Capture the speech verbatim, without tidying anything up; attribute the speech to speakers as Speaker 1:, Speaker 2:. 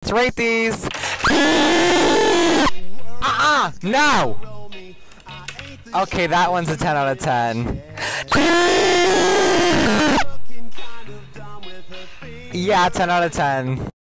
Speaker 1: let's rate these. Uh-uh, no! Okay, that one's a ten out of ten. Yeah, ten out of ten.